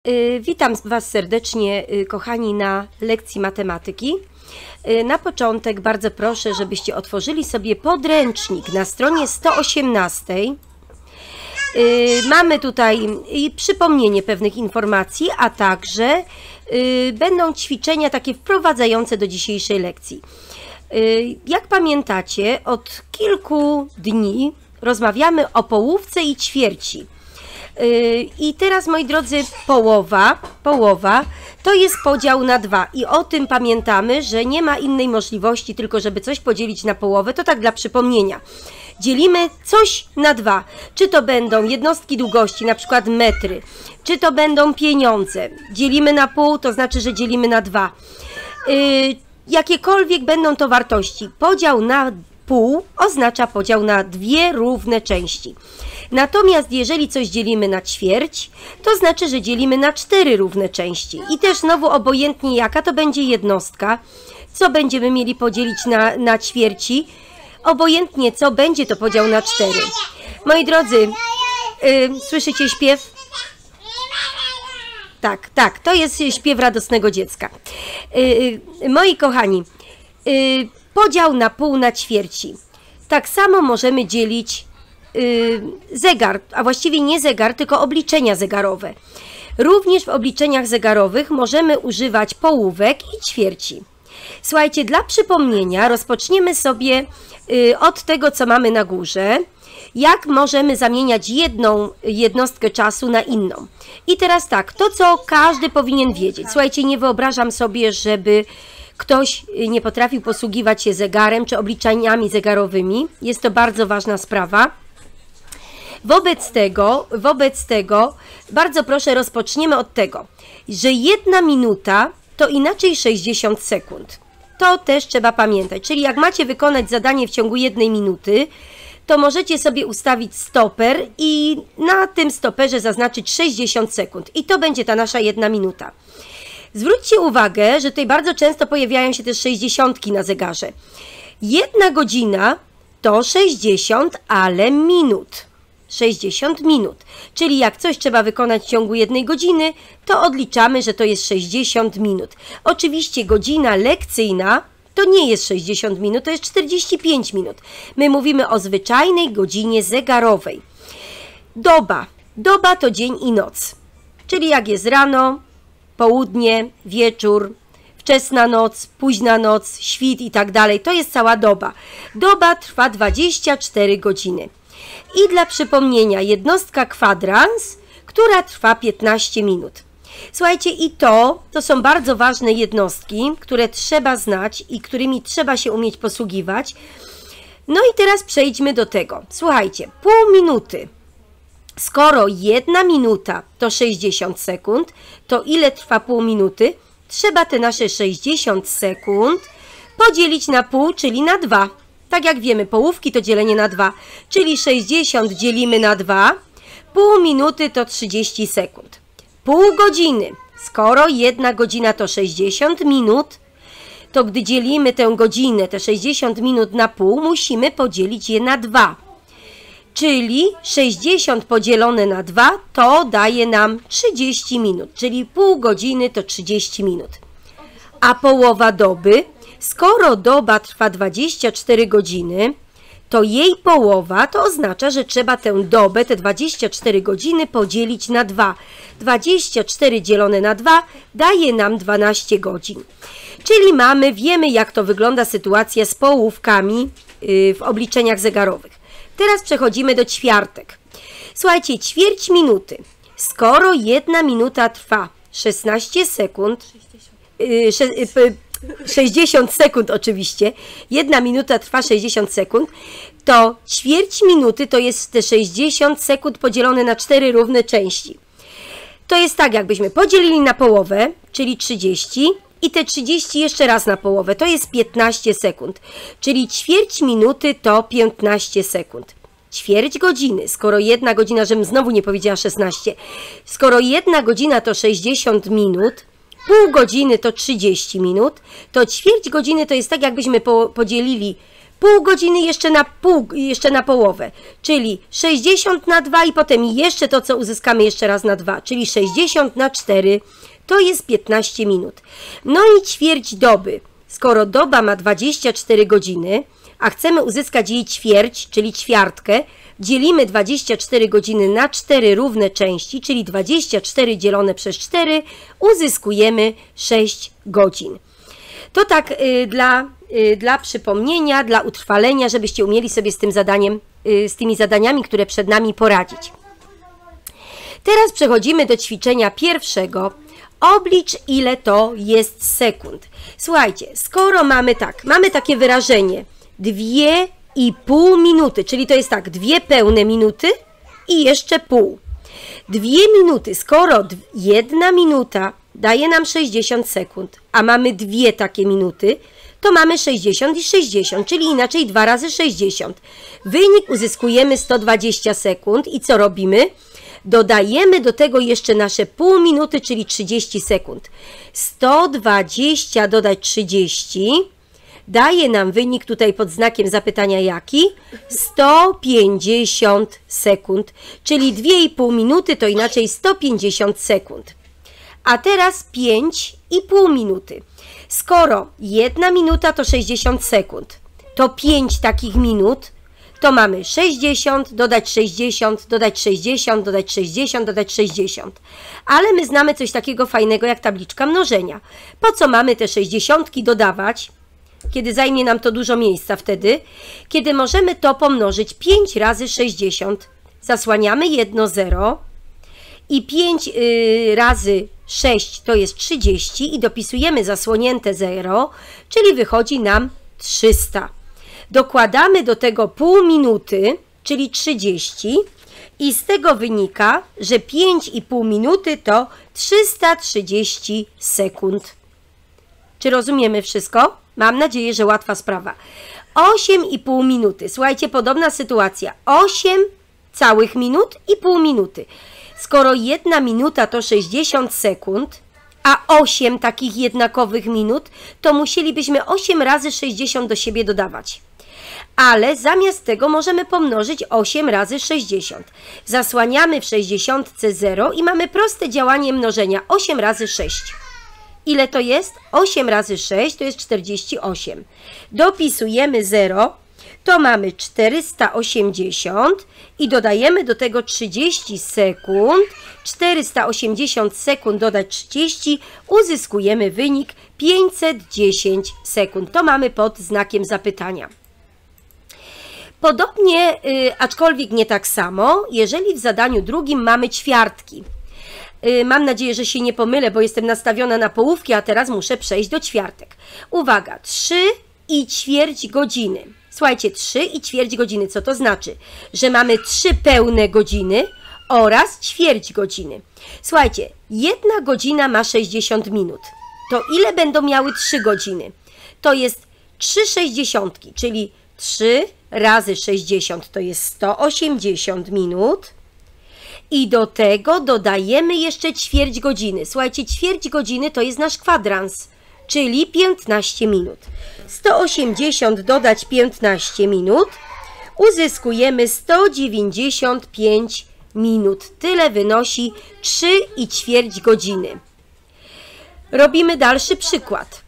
Witam Was serdecznie, kochani, na lekcji matematyki. Na początek bardzo proszę, żebyście otworzyli sobie podręcznik na stronie 118. Mamy tutaj przypomnienie pewnych informacji, a także będą ćwiczenia takie wprowadzające do dzisiejszej lekcji. Jak pamiętacie, od kilku dni rozmawiamy o połówce i ćwierci. I teraz, moi drodzy, połowa to jest podział na 2 i o tym pamiętamy, że nie ma innej możliwości, tylko żeby coś podzielić na połowę. To tak dla przypomnienia. Dzielimy coś na 2. Czy to będą jednostki długości, na przykład metry, czy to będą pieniądze. Dzielimy na pół, to znaczy, że dzielimy na 2. Jakiekolwiek będą to wartości. Podział na pół oznacza podział na 2 równe części. Natomiast jeżeli coś dzielimy na ćwierć, to znaczy, że dzielimy na 4 równe części. I też znowu obojętnie jaka to będzie jednostka, co będziemy mieli podzielić na ćwierci, obojętnie co będzie to podział na 4. Moi drodzy, słyszycie śpiew? Tak, to jest śpiew radosnego dziecka. Moi kochani, podział na pół na ćwierci. Tak samo możemy dzielić zegar, a właściwie nie zegar, tylko obliczenia zegarowe. Również w obliczeniach zegarowych możemy używać połówek i ćwierci. Słuchajcie, dla przypomnienia rozpoczniemy sobie od tego, co mamy na górze, jak możemy zamieniać jedną jednostkę czasu na inną. I teraz tak, to co każdy powinien wiedzieć. Słuchajcie, nie wyobrażam sobie, żeby ktoś nie potrafił posługiwać się zegarem czy obliczeniami zegarowymi. Jest to bardzo ważna sprawa. Wobec tego bardzo proszę, rozpoczniemy od tego, że 1 minuta to inaczej 60 sekund. To też trzeba pamiętać. Czyli jak macie wykonać zadanie w ciągu 1 minuty, to możecie sobie ustawić stoper i na tym stoperze zaznaczyć 60 sekund. I to będzie ta nasza 1 minuta. Zwróćcie uwagę, że tutaj bardzo często pojawiają się też 60 na zegarze. 1 godzina to 60, ale minut. 60 minut. Czyli jak coś trzeba wykonać w ciągu 1 godziny, to odliczamy, że to jest 60 minut. Oczywiście godzina lekcyjna to nie jest 60 minut, to jest 45 minut. My mówimy o zwyczajnej godzinie zegarowej. Doba to dzień i noc. Czyli jak jest rano, południe, wieczór, wczesna noc, późna noc, świt i tak dalej. To jest cała doba. Doba trwa 24 godziny. I dla przypomnienia, jednostka kwadrans, która trwa 15 minut. Słuchajcie, i to są bardzo ważne jednostki, które trzeba znać i którymi trzeba się umieć posługiwać. No i teraz przejdźmy do tego. Słuchajcie, pół minuty. Skoro 1 minuta to 60 sekund, to ile trwa pół minuty? Trzeba te nasze 60 sekund podzielić na pół, czyli na 2. Tak jak wiemy, połówki to dzielenie na 2, czyli 60 dzielimy na 2, pół minuty to 30 sekund. Pół godziny, skoro 1 godzina to 60 minut, to gdy dzielimy tę godzinę, te 60 minut na pół, musimy podzielić je na 2. Czyli 60 podzielone na 2 to daje nam 30 minut, czyli pół godziny to 30 minut. A połowa doby, skoro doba trwa 24 godziny, to jej połowa to oznacza, że trzeba tę dobę, te 24 godziny podzielić na 2. 24 dzielone na 2 daje nam 12 godzin. Czyli wiemy jak to wygląda sytuacja z połówkami w obliczeniach zegarowych. Teraz przechodzimy do ćwiartek. Słuchajcie, ćwierć minuty. Skoro 1 minuta trwa 16 sekund, 60 sekund oczywiście, 1 minuta trwa 60 sekund, to ćwierć minuty to jest te 60 sekund podzielone na 4 równe części. To jest tak, jakbyśmy podzielili na połowę, czyli 30 i te 30 jeszcze raz na połowę, to jest 15 sekund, czyli ćwierć minuty to 15 sekund. Ćwierć godziny, skoro 1 godzina, żebym znowu nie powiedziała 16, skoro 1 godzina to 60 minut, pół godziny to 30 minut, to ćwierć godziny to jest tak, jakbyśmy podzielili pół godziny jeszcze na połowę, czyli 60 na 2 i potem jeszcze to, co uzyskamy jeszcze raz na 2, czyli 60 na 4, to jest 15 minut. No i ćwierć doby. Skoro doba ma 24 godziny, a chcemy uzyskać jej ćwierć, czyli ćwiartkę, dzielimy 24 godziny na 4 równe części, czyli 24 dzielone przez 4, uzyskujemy 6 godzin. To tak dla przypomnienia, dla utrwalenia, żebyście umieli sobie z tym zadaniem, z tymi zadaniami, które przed nami, poradzić. Teraz przechodzimy do ćwiczenia pierwszego. Oblicz, ile to jest sekund. Słuchajcie, skoro mamy takie wyrażenie 2,5 minuty, czyli to jest tak, 2 pełne minuty i jeszcze pół. 2 minuty, skoro 1 minuta daje nam 60 sekund, a mamy 2 takie minuty, to mamy 60 i 60, czyli inaczej 2 razy 60. Wynik uzyskujemy 120 sekund i co robimy? Dodajemy do tego jeszcze nasze pół minuty, czyli 30 sekund. 120 dodać 30 daje nam wynik tutaj pod znakiem zapytania jaki? 150 sekund, czyli 2,5 minuty to inaczej 150 sekund. A teraz 5,5 minuty. Skoro 1 minuta to 60 sekund, to 5 takich minut to mamy 60, dodać 60, dodać 60, dodać 60, dodać 60. Ale my znamy coś takiego fajnego jak tabliczka mnożenia. Po co mamy te 60 dodawać, kiedy zajmie nam to dużo miejsca wtedy? Kiedy możemy to pomnożyć 5 razy 60. Zasłaniamy jedno 0 i 5 razy 6 to jest 30 i dopisujemy zasłonięte 0, czyli wychodzi nam 300. Dokładamy do tego pół minuty, czyli 30 i z tego wynika, że 5,5 minuty to 330 sekund. Czy rozumiemy wszystko? Mam nadzieję, że łatwa sprawa. 8,5 minuty. Słuchajcie, podobna sytuacja. 8 całych minut i pół minuty. Skoro 1 minuta to 60 sekund, a 8 takich jednakowych minut, to musielibyśmy 8 razy 60 do siebie dodawać. Ale zamiast tego możemy pomnożyć 8 razy 60. Zasłaniamy w 60 0 i mamy proste działanie mnożenia. 8 razy 6. Ile to jest? 8 razy 6 to jest 48. Dopisujemy 0, to mamy 480 i dodajemy do tego 30 sekund. 480 sekund dodać 30, uzyskujemy wynik 510 sekund. To mamy pod znakiem zapytania. Podobnie, aczkolwiek nie tak samo, jeżeli w zadaniu drugim mamy ćwiartki. Mam nadzieję, że się nie pomylę, bo jestem nastawiona na połówki, a teraz muszę przejść do ćwiartek. Uwaga, 3,4 godziny. Słuchajcie, 3,4 godziny, co to znaczy? Że mamy 3 pełne godziny oraz ćwierć godziny. Słuchajcie, 1 godzina ma 60 minut. To ile będą miały 3 godziny? To jest 3 sześćdziesiątki, czyli 3 razy 60 to jest 180 minut. I do tego dodajemy jeszcze ćwierć godziny. Słuchajcie, ćwierć godziny to jest nasz kwadrans, czyli 15 minut. 180 dodać 15 minut, uzyskujemy 195 minut. Tyle wynosi 3,4 godziny. Robimy dalszy przykład.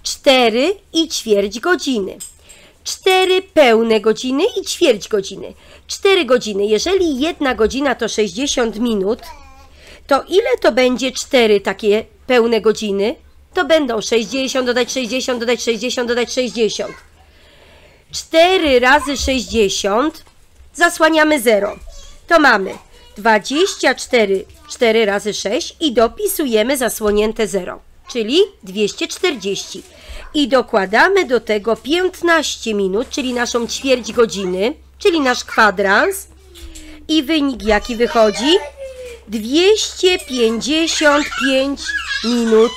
4,4 godziny. 4 pełne godziny i ćwierć godziny. 4 godziny. Jeżeli 1 godzina to 60 minut, to ile to będzie 4 takie pełne godziny? To będą 60, dodać 60, dodać 60, dodać 60. 4 razy 60 zasłaniamy 0. To mamy 24, 4 razy 6 i dopisujemy zasłonięte 0, czyli 240. I dokładamy do tego 15 minut, czyli naszą ćwierć godziny, czyli nasz kwadrans. I wynik jaki wychodzi? 255 minut.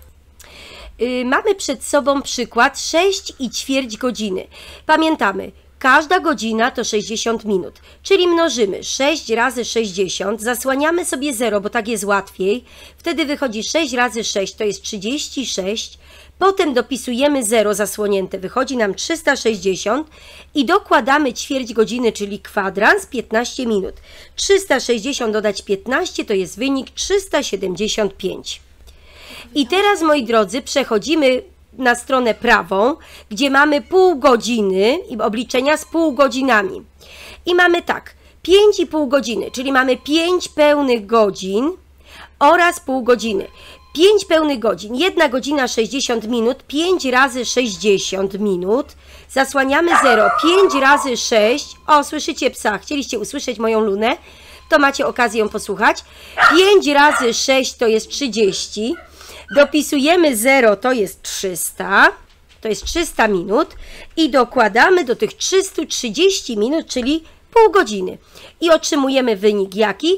Mamy przed sobą przykład 6,4 godziny. Pamiętamy, Każda godzina to 60 minut, czyli mnożymy 6 razy 60, zasłaniamy sobie 0, bo tak jest łatwiej. Wtedy wychodzi 6 razy 6, to jest 36. Potem dopisujemy 0 zasłonięte, wychodzi nam 360 i dokładamy ćwierć godziny, czyli kwadrans, 15 minut. 360 dodać 15 to jest wynik 375. I teraz, moi drodzy, przechodzimy na stronę prawą, gdzie mamy pół godziny i obliczenia z półgodzinami. I mamy tak, 5,5 godziny, czyli mamy 5 pełnych godzin oraz pół godziny. 5 pełnych godzin, 1 godzina 60 minut, 5 razy 60 minut, zasłaniamy 0, 5 razy 6, o, słyszycie psa, chcieliście usłyszeć moją Lunę, to macie okazję ją posłuchać, 5 razy 6 to jest 30, dopisujemy 0, to jest 300, to jest 300 minut i dokładamy do tych 330 minut, czyli pół godziny i otrzymujemy wynik jaki?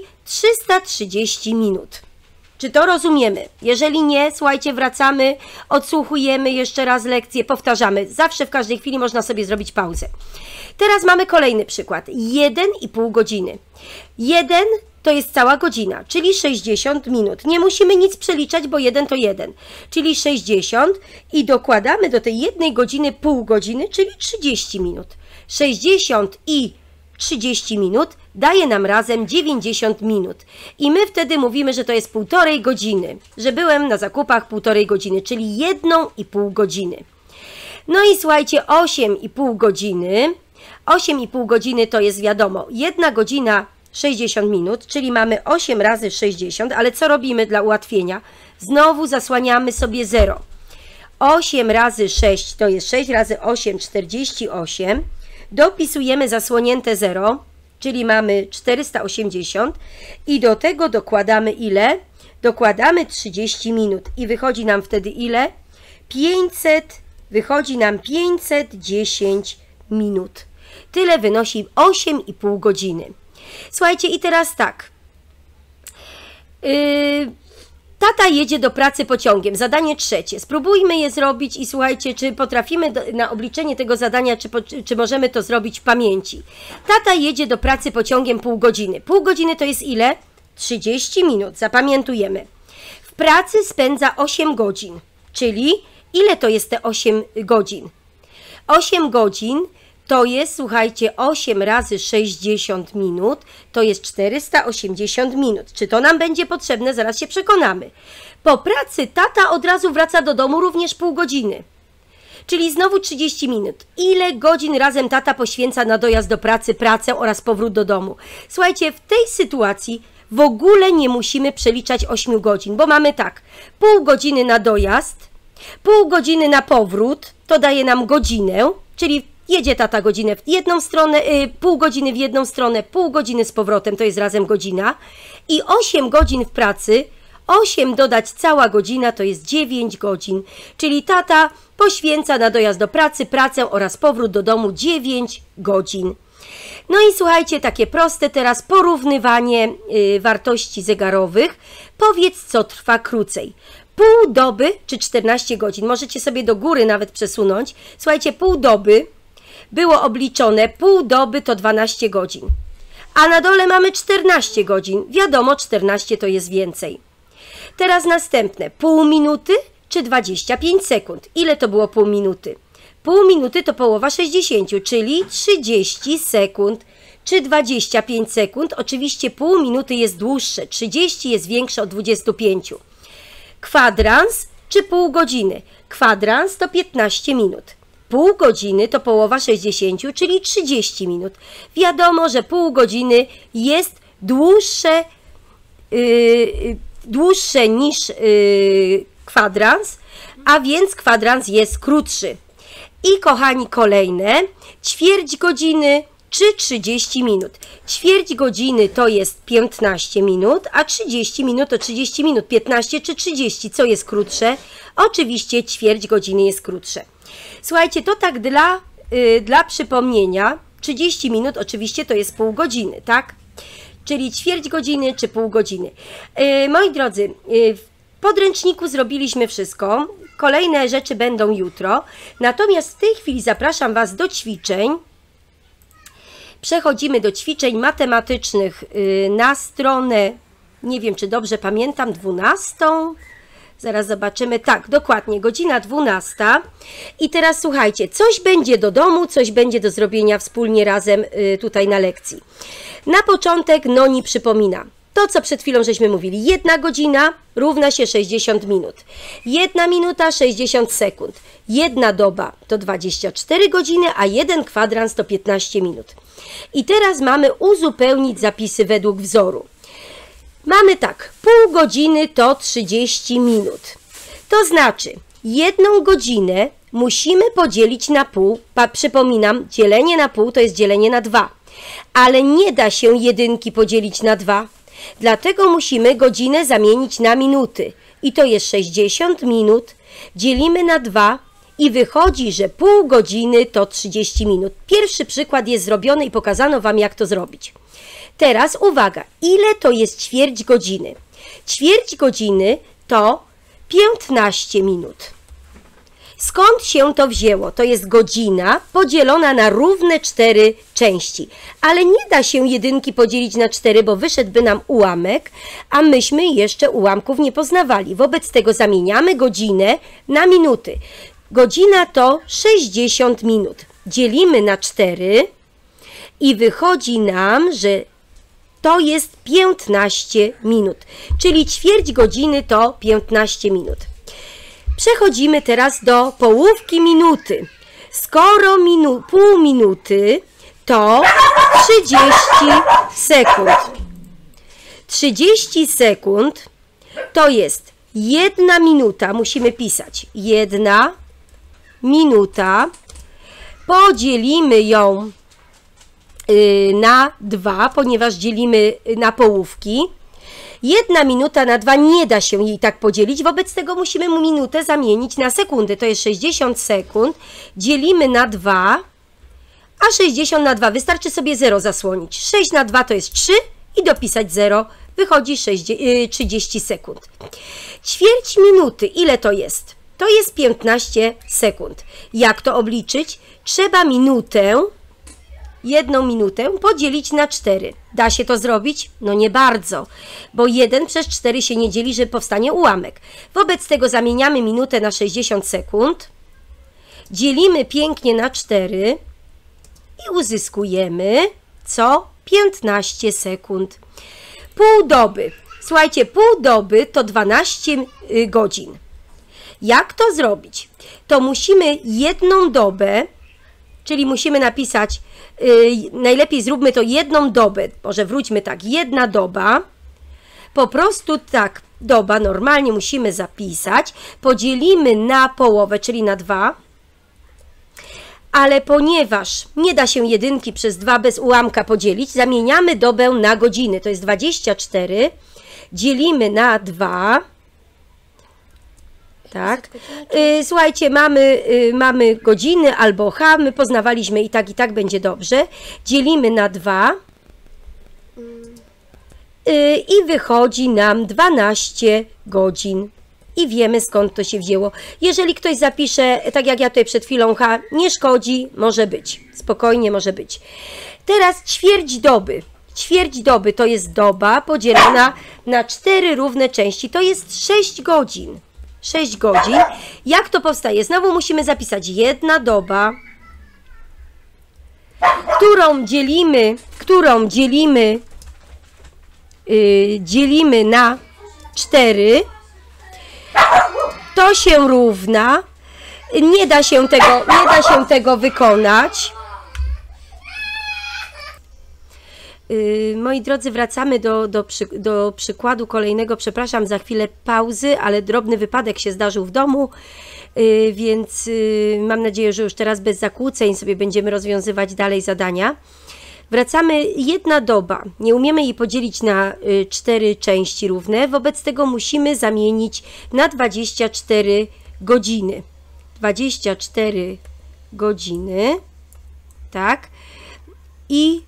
330 minut. Czy to rozumiemy? Jeżeli nie, słuchajcie, wracamy, odsłuchujemy jeszcze raz lekcję, powtarzamy. Zawsze w każdej chwili można sobie zrobić pauzę. Teraz mamy kolejny przykład. 1,5 godziny. 1 to jest cała godzina, czyli 60 minut. Nie musimy nic przeliczać, bo 1 to 1, czyli 60 i dokładamy do tej 1 godziny pół godziny, czyli 30 minut. 60 i 30 minut daje nam razem 90 minut. I my wtedy mówimy, że to jest 1,5 godziny, że byłem na zakupach 1,5 godziny, czyli 1,5 godziny. No i słuchajcie, 8,5 godziny. 8,5 godziny to jest wiadomo, 1 godzina 60 minut, czyli mamy 8 razy 60, ale co robimy dla ułatwienia? Znowu zasłaniamy sobie 0. 8 razy 6 to jest 6 razy 8, 48. Dopisujemy zasłonięte 0, czyli mamy 480 i do tego dokładamy ile? Dokładamy 30 minut i wychodzi nam wtedy ile? 500, wychodzi nam 510 minut. Tyle wynosi 8,5 godziny. Słuchajcie, i teraz tak. Tata jedzie do pracy pociągiem. Zadanie trzecie. Spróbujmy je zrobić i słuchajcie, czy potrafimy na obliczenie tego zadania, czy możemy to zrobić w pamięci. Tata jedzie do pracy pociągiem pół godziny. Pół godziny to jest ile? 30 minut. Zapamiętujemy. W pracy spędza 8 godzin. Czyli ile to jest te 8 godzin? 8 godzin to jest, słuchajcie, 8 razy 60 minut, to jest 480 minut. Czy to nam będzie potrzebne? Zaraz się przekonamy. Po pracy tata od razu wraca do domu również pół godziny. Czyli znowu 30 minut. Ile godzin razem tata poświęca na dojazd do pracy, pracę oraz powrót do domu? Słuchajcie, w tej sytuacji w ogóle nie musimy przeliczać 8 godzin, bo mamy tak, pół godziny na dojazd, pół godziny na powrót, to daje nam godzinę, czyli jedzie tata godzinę w jedną stronę, pół godziny w jedną stronę, pół godziny z powrotem, to jest razem godzina. I 8 godzin w pracy, 8 dodać cała godzina to jest 9 godzin. Czyli tata poświęca na dojazd do pracy, pracę oraz powrót do domu 9 godzin. No i słuchajcie, takie proste teraz porównywanie wartości zegarowych. Powiedz, co trwa krócej. Pół doby czy 14 godzin. Możecie sobie do góry nawet przesunąć. Słuchajcie, pół doby było obliczone, pół doby to 12 godzin, a na dole mamy 14 godzin. Wiadomo, 14 to jest więcej. Teraz następne, pół minuty czy 25 sekund. Ile to było pół minuty? Pół minuty to połowa 60, czyli 30 sekund. Czy 25 sekund? Oczywiście pół minuty jest dłuższe, 30 jest większe od 25. Kwadrans czy pół godziny? Kwadrans to 15 minut. Pół godziny to połowa 60, czyli 30 minut. Wiadomo, że pół godziny jest dłuższe niż kwadrans, a więc kwadrans jest krótszy. I kochani, kolejne, ćwierć godziny czy 30 minut. Ćwierć godziny to jest 15 minut, a 30 minut to 30 minut. 15 czy 30, co jest krótsze? Oczywiście ćwierć godziny jest krótsze. Słuchajcie, to tak dla przypomnienia, 30 minut oczywiście to jest pół godziny, tak? Czyli ćwierć godziny czy pół godziny. Moi drodzy, w podręczniku zrobiliśmy wszystko. Kolejne rzeczy będą jutro. Natomiast w tej chwili zapraszam Was do ćwiczeń. Przechodzimy do ćwiczeń matematycznych na stronę, nie wiem czy dobrze pamiętam, 12. Zaraz zobaczymy. Tak, dokładnie, godzina 12. I teraz słuchajcie, coś będzie do domu, coś będzie do zrobienia wspólnie razem tutaj na lekcji. Na początek Noni przypomina to, co przed chwilą żeśmy mówili. 1 godzina równa się 60 minut. 1 minuta 60 sekund. 1 doba to 24 godziny, a 1 kwadrans to 15 minut. I teraz mamy uzupełnić zapisy według wzoru. Mamy tak, pół godziny to 30 minut. To znaczy, 1 godzinę musimy podzielić na pół. Przypominam, dzielenie na pół to jest dzielenie na 2. Ale nie da się jedynki podzielić na 2. Dlatego musimy godzinę zamienić na minuty. I to jest 60 minut. Dzielimy na 2 i wychodzi, że pół godziny to 30 minut. Pierwszy przykład jest zrobiony i pokazano Wam, jak to zrobić. Teraz uwaga, ile to jest ćwierć godziny? Ćwierć godziny to 15 minut. Skąd się to wzięło? To jest godzina podzielona na równe 4 części. Ale nie da się jedynki podzielić na 4, bo wyszedłby nam ułamek, a myśmy jeszcze ułamków nie poznawali. Wobec tego zamieniamy godzinę na minuty. Godzina to 60 minut. Dzielimy na 4 i wychodzi nam, że to jest 15 minut. Czyli ćwierć godziny to 15 minut. Przechodzimy teraz do połówki minuty. Skoro pół minuty to 30 sekund. 30 sekund to jest 1 minuta, musimy pisać 1 minuta, podzielimy ją na 2, ponieważ dzielimy na połówki. 1 minuta na 2 nie da się jej tak podzielić, wobec tego musimy minutę zamienić na sekundy. To jest 60 sekund, dzielimy na 2, a 60 na 2 wystarczy sobie 0 zasłonić. 6 na 2 to jest 3 i dopisać 0, wychodzi 30 sekund. Ćwierć minuty, ile to jest? To jest 15 sekund. Jak to obliczyć? Trzeba minutę, 1 minutę podzielić na 4. Da się to zrobić? No nie bardzo, bo 1 przez 4 się nie dzieli, że powstanie ułamek. Wobec tego zamieniamy minutę na 60 sekund, dzielimy pięknie na 4 i uzyskujemy co? 15 sekund. Pół doby. Słuchajcie, pół doby to 12 godzin. Jak to zrobić? To musimy 1 dobę, czyli musimy napisać, najlepiej zróbmy to 1 dobę, może wróćmy tak, 1 doba, po prostu tak, doba normalnie musimy zapisać, podzielimy na połowę, czyli na 2, ale ponieważ nie da się jedynki przez 2 bez ułamka podzielić, zamieniamy dobę na godziny, to jest 24, dzielimy na 2, tak. Słuchajcie, mamy godziny albo H, my poznawaliśmy i tak będzie dobrze. Dzielimy na 2 i wychodzi nam 12 godzin. I wiemy, skąd to się wzięło. Jeżeli ktoś zapisze, tak jak ja tutaj przed chwilą H, nie szkodzi, może być. Spokojnie może być. Teraz ćwierć doby. Ćwierć doby to jest doba podzielona na 4 równe części. To jest 6 godzin. 6 godzin. Jak to powstaje? Znowu musimy zapisać 1 doba, którą dzielimy na 4. To się równa. Nie da się tego wykonać. Moi drodzy, wracamy do przykładu kolejnego. Przepraszam za chwilę pauzy, ale drobny wypadek się zdarzył w domu, więc mam nadzieję, że już teraz bez zakłóceń sobie będziemy rozwiązywać dalej zadania. Wracamy, 1 doba. Nie umiemy jej podzielić na 4 części równe, wobec tego musimy zamienić na 24 godziny. 24 godziny, tak, i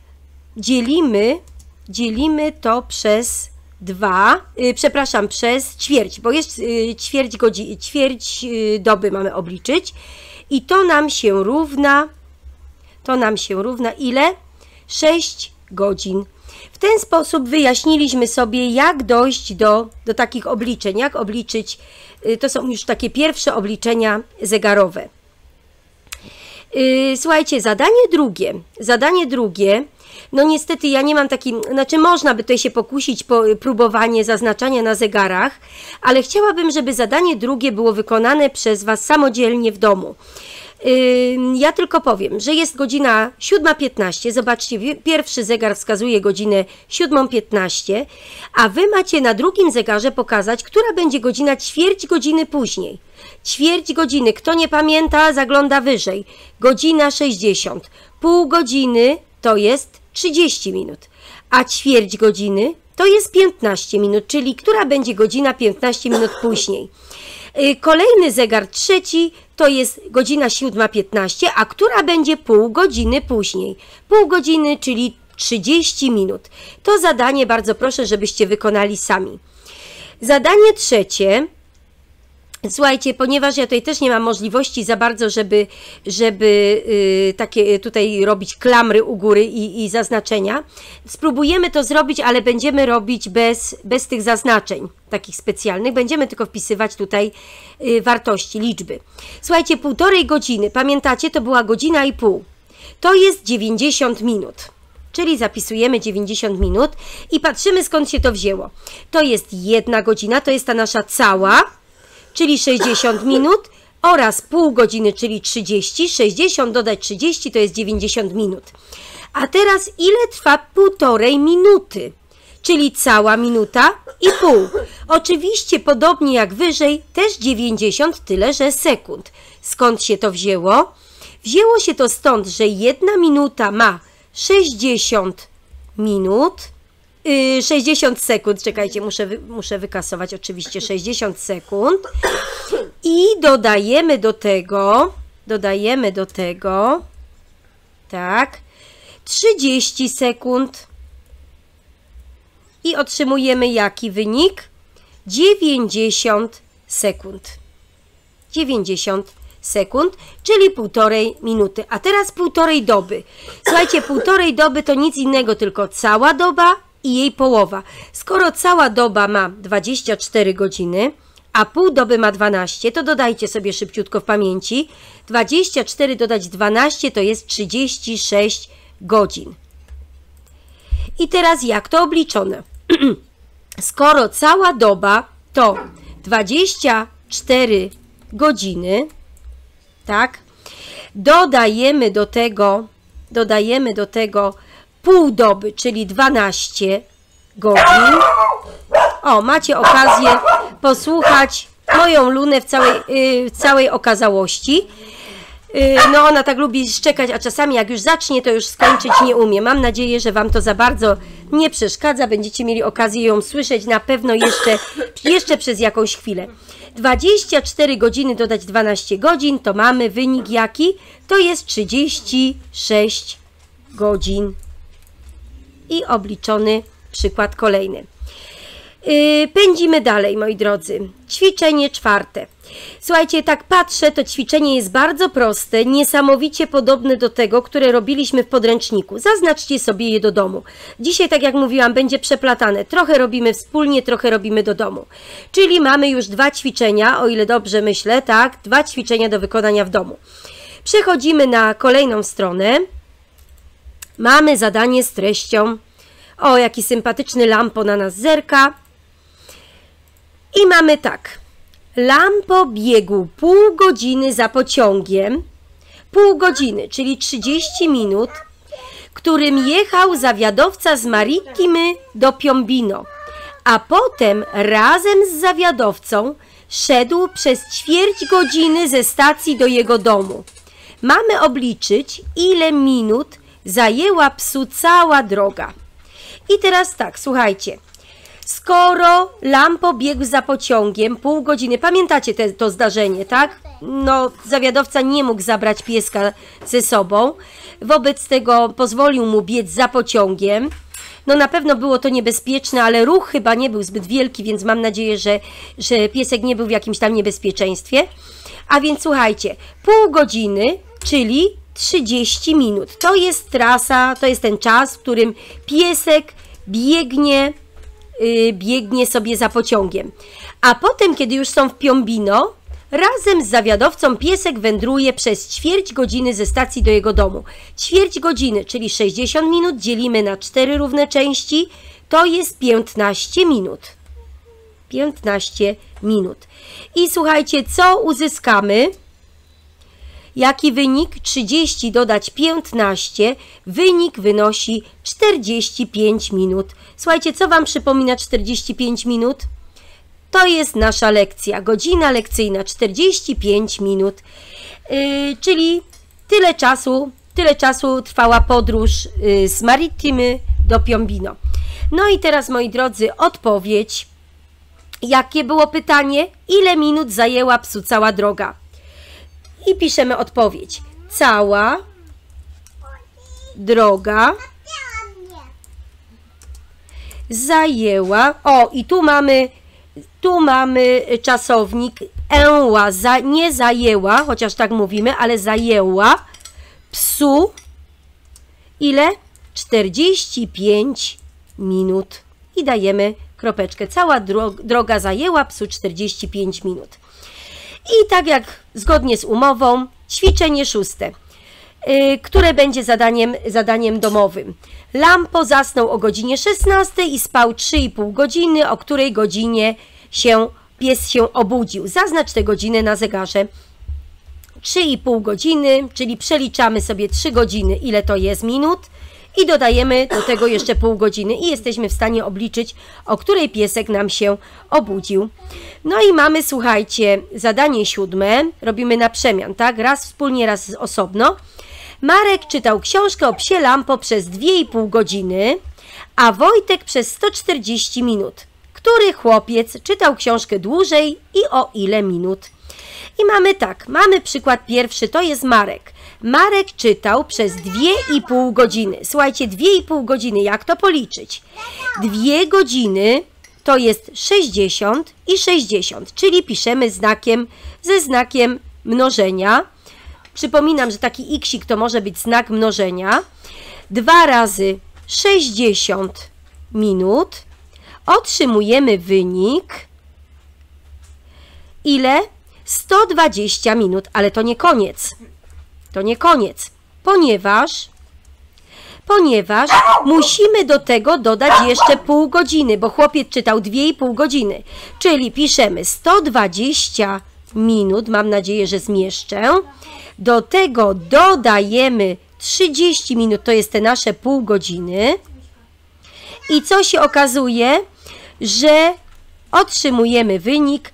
dzielimy to przez 2, przepraszam, przez ćwierć, bo jest ćwierć doby mamy obliczyć i to nam się równa ile? 6 godzin. W ten sposób wyjaśniliśmy sobie, jak dojść do takich obliczeń, jak obliczyć, to są już takie pierwsze obliczenia zegarowe. Słuchajcie, zadanie drugie, no niestety ja nie mam takiej, znaczy można by tutaj się pokusić po próbowanie zaznaczania na zegarach, ale chciałabym, żeby zadanie drugie było wykonane przez Was samodzielnie w domu. Ja tylko powiem, że jest godzina 7:15, zobaczcie, pierwszy zegar wskazuje godzinę 7:15, a Wy macie na drugim zegarze pokazać, która będzie godzina ćwierć godziny później. Ćwierć godziny, kto nie pamięta, zagląda wyżej. Godzina 60, pół godziny to jest 30 minut, a ćwierć godziny to jest 15 minut, czyli która będzie godzina 15 minut później. Kolejny zegar, trzeci, to jest godzina 7:15, a która będzie pół godziny później. Pół godziny, czyli 30 minut. To zadanie bardzo proszę, żebyście wykonali sami. Zadanie trzecie. Słuchajcie, ponieważ ja tutaj też nie mam możliwości za bardzo, żeby takie tutaj robić klamry u góry i zaznaczenia, spróbujemy to zrobić, ale będziemy robić bez tych zaznaczeń takich specjalnych, będziemy tylko wpisywać tutaj wartości, liczby. Słuchajcie, 1,5 godziny, pamiętacie, to była godzina i pół, to jest 90 minut. Czyli zapisujemy 90 minut i patrzymy, skąd się to wzięło. To jest 1 godzina, to jest ta nasza cała, czyli 60 minut oraz pół godziny, czyli 30, 60 dodać 30 to jest 90 minut. A teraz ile trwa 1,5 minuty? Czyli cała minuta i pół. Oczywiście podobnie jak wyżej, też 90, tyle że sekund. Skąd się to wzięło? Wzięło się to stąd, że 1 minuta ma 60 minut, 60 sekund, czekajcie, muszę wykasować oczywiście 60 sekund i dodajemy do tego, tak, 30 sekund i otrzymujemy jaki wynik? 90 sekund. 90 sekund, czyli 1,5 minuty. A teraz 1,5 doby. Słuchajcie, 1,5 doby to nic innego, tylko cała doba i jej połowa. Skoro cała doba ma 24 godziny, a pół doby ma 12, to dodajcie sobie szybciutko w pamięci. 24 dodać 12 to jest 36 godzin. I teraz jak to obliczone? Skoro cała doba to 24 godziny, tak, dodajemy do tego pół doby, czyli 12 godzin. O, macie okazję posłuchać moją Lunę w całej okazałości. No ona tak lubi szczekać, a czasami jak już zacznie, to już skończyć nie umie. Mam nadzieję, że Wam to za bardzo nie przeszkadza. Będziecie mieli okazję ją słyszeć na pewno jeszcze przez jakąś chwilę. 24 godziny dodać 12 godzin, to mamy wynik jaki? To jest 36 godzin. I obliczony przykład kolejny. Pędzimy dalej, moi drodzy. Ćwiczenie czwarte. Słuchajcie, tak patrzę, to ćwiczenie jest bardzo proste, niesamowicie podobne do tego, które robiliśmy w podręczniku. Zaznaczcie sobie je do domu. Dzisiaj, tak jak mówiłam, będzie przeplatane. Trochę robimy wspólnie, trochę robimy do domu. Czyli mamy już 2 ćwiczenia, o ile dobrze myślę, tak? 2 ćwiczenia do wykonania w domu. Przechodzimy na kolejną stronę. Mamy zadanie z treścią. O, jaki sympatyczny Lampo na nas zerka. I mamy tak. Lampo biegł pół godziny za pociągiem. Pół godziny, czyli 30 minut, którym jechał zawiadowca z Marittimy do Piombino. A potem razem z zawiadowcą szedł przez ćwierć godziny ze stacji do jego domu. Mamy obliczyć, ile minut zajęła psu cała droga. I teraz tak, słuchajcie, skoro Lampo biegł za pociągiem pół godziny, pamiętacie to zdarzenie, tak? No, zawiadowca nie mógł zabrać pieska ze sobą, wobec tego pozwolił mu biec za pociągiem. No na pewno było to niebezpieczne, ale ruch chyba nie był zbyt wielki, więc mam nadzieję, że piesek nie był w jakimś tam niebezpieczeństwie. A więc słuchajcie, pół godziny, czyli 30 minut. To jest trasa, to jest ten czas, w którym piesek biegnie sobie za pociągiem. A potem, kiedy już są w Piombino, razem z zawiadowcą piesek wędruje przez ćwierć godziny ze stacji do jego domu. Ćwierć godziny, czyli 60 minut, dzielimy na 4 równe części, to jest 15 minut. 15 minut. I słuchajcie, co uzyskamy? Jaki wynik? 30 dodać 15, wynik wynosi 45 minut. Słuchajcie, co Wam przypomina 45 minut? To jest nasza lekcja, godzina lekcyjna, 45 minut, czyli tyle czasu trwała podróż z Maritimy do Piombino. No i teraz, moi drodzy, odpowiedź. Jakie było pytanie? Ile minut zajęła psu cała droga? I piszemy odpowiedź. Cała droga zajęła... O, i tu mamy czasownik eła, nie zajęła, chociaż tak mówimy, ale zajęła psu ile? 45 minut. I dajemy kropeczkę. Cała droga zajęła psu 45 minut. I tak jak zgodnie z umową, ćwiczenie 6, które będzie zadaniem domowym. Lampo zasnął o godzinie 16 i spał 3,5 godziny, o której godzinie pies się obudził. Zaznacz te godziny na zegarze. 3,5 godziny, czyli przeliczamy sobie 3 godziny, ile to jest minut i dodajemy do tego jeszcze pół godziny i jesteśmy w stanie obliczyć, o której piesek nam się obudził. No i mamy, słuchajcie, zadanie 7, robimy na przemian, tak? Raz wspólnie, raz osobno. Marek czytał książkę o psie Lampo przez 2,5 godziny, a Wojtek przez 140 minut. Który chłopiec czytał książkę dłużej i o ile minut? I mamy tak, mamy przykład pierwszy, to jest Marek. Marek czytał przez 2,5 godziny. Słuchajcie, 2,5 godziny, jak to policzyć? 2 godziny to jest 60 i 60, czyli piszemy ze znakiem mnożenia. Przypominam, że taki xik to może być znak mnożenia. 2 razy 60 minut. Otrzymujemy wynik. Ile? 120 minut, ale to nie koniec. To nie koniec, ponieważ musimy do tego dodać jeszcze pół godziny, bo chłopiec czytał 2,5 godziny. Czyli piszemy 120 minut, mam nadzieję, że zmieszczę. Do tego dodajemy 30 minut, to jest te nasze pół godziny. I co się okazuje? Że otrzymujemy wynik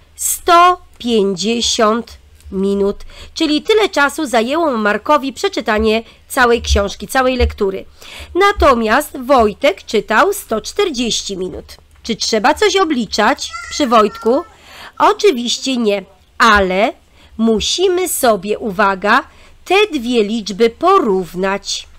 150 minut, czyli tyle czasu zajęło Markowi przeczytanie całej książki, całej lektury. Natomiast Wojtek czytał 140 minut. Czy trzeba coś obliczać przy Wojtku? Oczywiście nie, ale musimy sobie, uwaga, te dwie liczby porównać.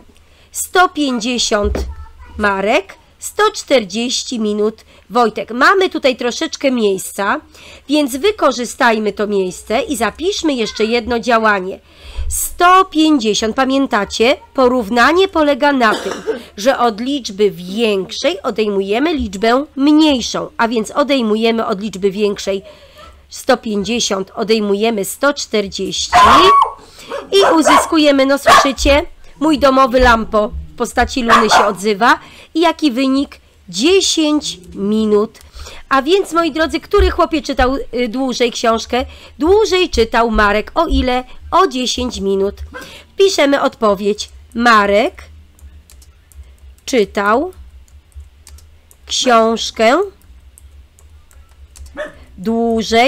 150 Marek, 140 minut Wojtek. Mamy tutaj troszeczkę miejsca, więc wykorzystajmy to miejsce i zapiszmy jeszcze jedno działanie. 150, pamiętacie? Porównanie polega na tym, że od liczby większej odejmujemy liczbę mniejszą, a więc odejmujemy od liczby większej 150, odejmujemy 140 i uzyskujemy, no słyszycie, mój domowy Lampo w postaci Luny się odzywa. I jaki wynik? 10 minut. A więc, moi drodzy, który chłopiec czytał dłużej książkę? Dłużej czytał Marek. O ile? O 10 minut. Piszemy odpowiedź. Marek czytał książkę dłużej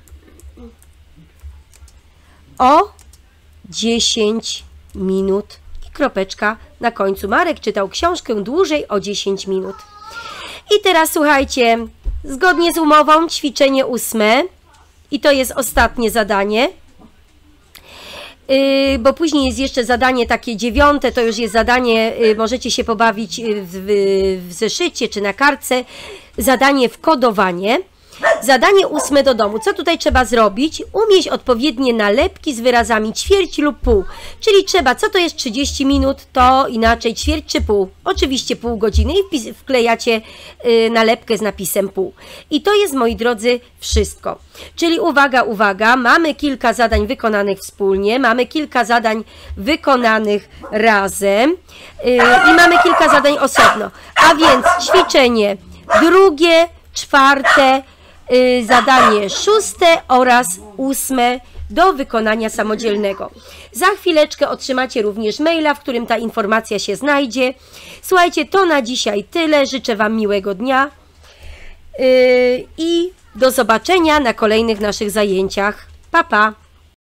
o 10 minut. I kropeczka na końcu. Marek czytał książkę dłużej o 10 minut. I teraz słuchajcie, zgodnie z umową ćwiczenie 8 i to jest ostatnie zadanie, bo później jest jeszcze zadanie takie 9, to już jest zadanie, możecie się pobawić w zeszycie czy na kartce, zadanie w kodowanie. Zadanie 8 do domu. Co tutaj trzeba zrobić? Umieść odpowiednie nalepki z wyrazami ćwierć lub pół. Czyli trzeba, co to jest 30 minut, to inaczej ćwierć czy pół. Oczywiście pół godziny i wklejacie nalepkę z napisem pół. I to jest, moi drodzy, wszystko. Czyli uwaga, uwaga, mamy kilka zadań wykonanych wspólnie, mamy kilka zadań wykonanych razem i mamy kilka zadań osobno. A więc ćwiczenie drugie, czwarte, zadanie 6 oraz 8 do wykonania samodzielnego. Za chwileczkę otrzymacie również maila, w którym ta informacja się znajdzie. Słuchajcie, to na dzisiaj tyle. Życzę Wam miłego dnia i do zobaczenia na kolejnych naszych zajęciach. Pa, pa!